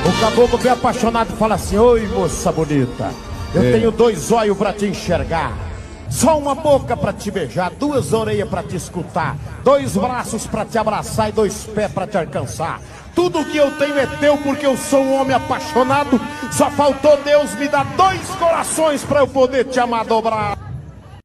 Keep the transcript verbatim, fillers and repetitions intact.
O caboclo bem apaixonado fala assim: oi, moça bonita, eu é. tenho dois olhos pra te enxergar, só uma boca pra te beijar, duas orelhas pra te escutar, dois braços pra te abraçar e dois pés pra te alcançar. Tudo que eu tenho é teu porque eu sou um homem apaixonado. Só faltou Deus me dar dois corações pra eu poder te amar dobrado.